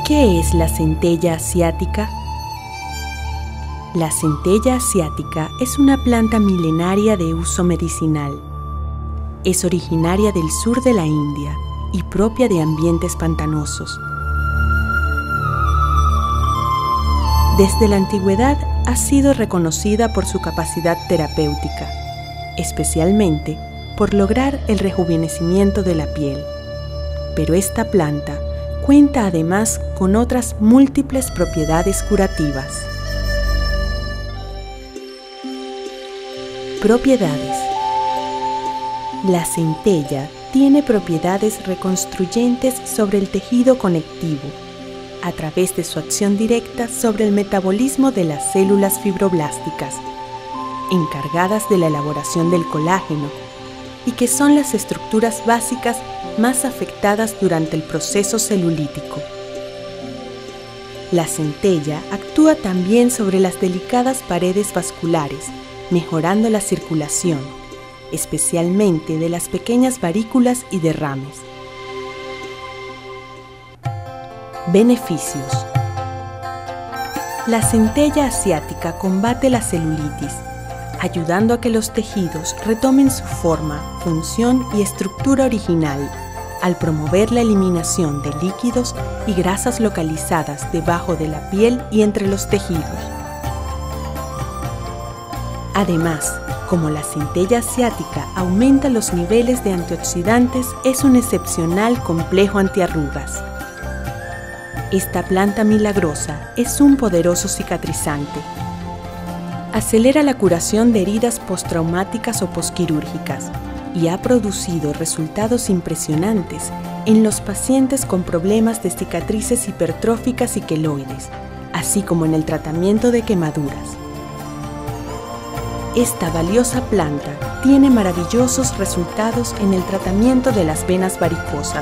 ¿Qué es la centella asiática? La centella asiática es una planta milenaria de uso medicinal. Es originaria del sur de la India y propia de ambientes pantanosos. Desde la antigüedad ha sido reconocida por su capacidad terapéutica, especialmente por lograr el rejuvenecimiento de la piel. Pero esta planta cuenta además con otras múltiples propiedades curativas. Propiedades. La centella tiene propiedades reconstruyentes sobre el tejido conectivo, a través de su acción directa sobre el metabolismo de las células fibroblásticas, encargadas de la elaboración del colágeno, y que son las estructuras básicas más afectadas durante el proceso celulítico. La centella actúa también sobre las delicadas paredes vasculares, mejorando la circulación, especialmente de las pequeñas varículas y derrames. Beneficios. La centella asiática combate la celulitis, ayudando a que los tejidos retomen su forma, función y estructura original, al promover la eliminación de líquidos y grasas localizadas debajo de la piel y entre los tejidos. Además, como la centella asiática aumenta los niveles de antioxidantes, es un excepcional complejo antiarrugas. Esta planta milagrosa es un poderoso cicatrizante. Acelera la curación de heridas postraumáticas o posquirúrgicas y ha producido resultados impresionantes en los pacientes con problemas de cicatrices hipertróficas y queloides, así como en el tratamiento de quemaduras. Esta valiosa planta tiene maravillosos resultados en el tratamiento de las venas varicosas.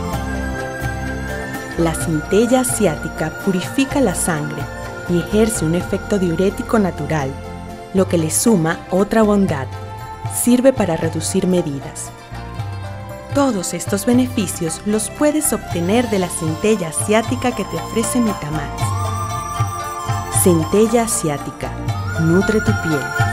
La centella asiática purifica la sangre y ejerce un efecto diurético natural, lo que le suma otra bondad: sirve para reducir medidas. Todos estos beneficios los puedes obtener de la centella asiática que te ofrece Metamax. Centella asiática, nutre tu piel.